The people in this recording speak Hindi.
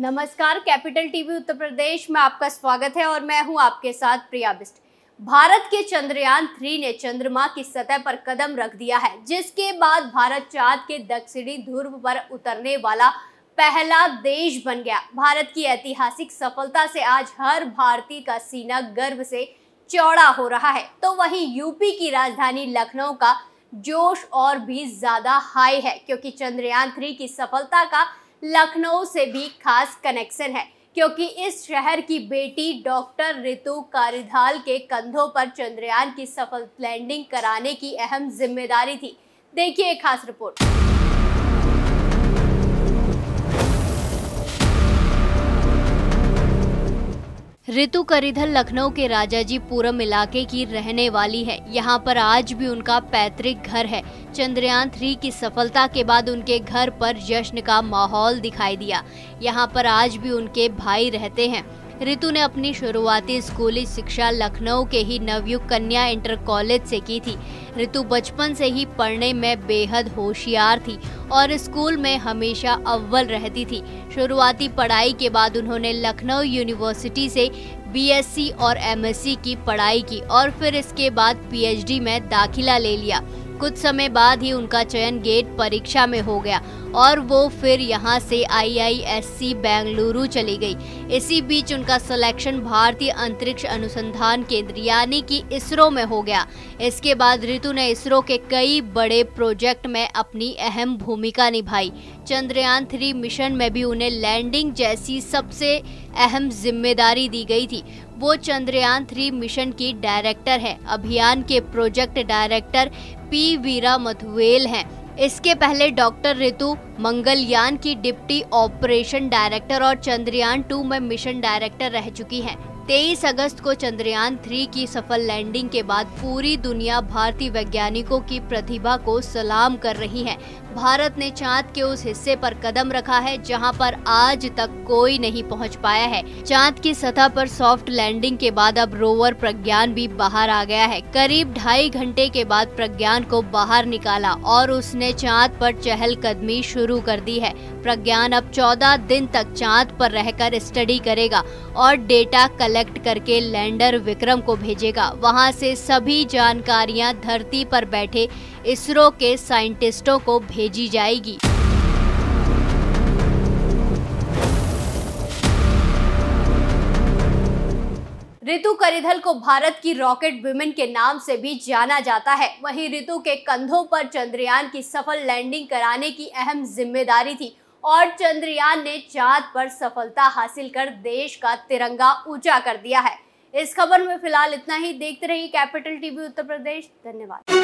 नमस्कार, कैपिटल टीवी उत्तर प्रदेश में आपका स्वागत है और मैं हूं आपके साथ प्रिया बिस्ट। भारत के चंद्रयान 3 ने चंद्रमा की सतह पर कदम रख दिया है, जिसके बाद भारत चांद के दक्षिणी ध्रुव पर उतरने वाला पहला देश बन गया। भारत की ऐतिहासिक सफलता से आज हर भारतीय का सीना गर्व से चौड़ा हो रहा है, तो वहीं यूपी की राजधानी लखनऊ का जोश और भी ज्यादा हाई है, क्योंकि चंद्रयान 3 की सफलता का लखनऊ से भी खास कनेक्शन है, क्योंकि इस शहर की बेटी डॉक्टर रितु कारिधाल के कंधों पर चंद्रयान की सफल लैंडिंग कराने की अहम जिम्मेदारी थी। देखिए एक खास रिपोर्ट। रितु कारिधाल लखनऊ के राजाजीपुरम इलाके की रहने वाली है। यहाँ पर आज भी उनका पैतृक घर है। चंद्रयान 3 की सफलता के बाद उनके घर पर जश्न का माहौल दिखाई दिया। यहाँ पर आज भी उनके भाई रहते हैं। रितु ने अपनी शुरुआती स्कूली शिक्षा लखनऊ के ही नवयुग कन्या इंटर कॉलेज से की थी। रितु बचपन से ही पढ़ने में बेहद होशियार थी और स्कूल में हमेशा अव्वल रहती थी। शुरुआती पढ़ाई के बाद उन्होंने लखनऊ यूनिवर्सिटी से बीएससी और एमएससी की पढ़ाई की और फिर इसके बाद पीएचडी में दाखिला ले लिया। कुछ समय बाद ही उनका चयन गेट परीक्षा में हो गया और वो फिर यहाँ से IISc बेंगलुरु चली गई। इसी बीच उनका सिलेक्शन भारतीय अंतरिक्ष अनुसंधान केंद्र यानी कि इसरो में हो गया। इसके बाद रितु ने इसरो के कई बड़े प्रोजेक्ट में अपनी अहम भूमिका निभाई। चंद्रयान 3 मिशन में भी उन्हें लैंडिंग जैसी सबसे अहम जिम्मेदारी दी गई थी। वो चंद्रयान 3 मिशन की डायरेक्टर है। अभियान के project director P Veera Muthuvel हैं। इसके पहले डॉक्टर रितु मंगलयान की डिप्टी ऑपरेशन डायरेक्टर और चंद्रयान 2 में मिशन डायरेक्टर रह चुकी हैं। 23 अगस्त को चंद्रयान 3 की सफल लैंडिंग के बाद पूरी दुनिया भारतीय वैज्ञानिकों की प्रतिभा को सलाम कर रही है। भारत ने चांद के उस हिस्से पर कदम रखा है जहां पर आज तक कोई नहीं पहुंच पाया है। चांद की सतह पर सॉफ्ट लैंडिंग के बाद अब रोवर प्रज्ञान भी बाहर आ गया है। करीब 2.5 घंटे के बाद प्रज्ञान को बाहर निकाला और उसने चांद पर चहलकदमी शुरू कर दी है। प्रज्ञान अब 14 दिन तक चांद पर रहकर स्टडी करेगा और डेटा कलेक्ट करके लैंडर विक्रम को भेजेगा। वहां से सभी जानकारियां धरती पर बैठे इसरो के साइंटिस्टों को भेजी जाएगी। रितु कारिधाल को भारत की रॉकेट विमेन के नाम से भी जाना जाता है। वहीं रितु के कंधों पर चंद्रयान की सफल लैंडिंग कराने की अहम जिम्मेदारी थी और चंद्रयान ने चांद पर सफलता हासिल कर देश का तिरंगा ऊंचा कर दिया है। इस खबर में फिलहाल इतना ही। देखते रहिए कैपिटल टीवी उत्तर प्रदेश। धन्यवाद।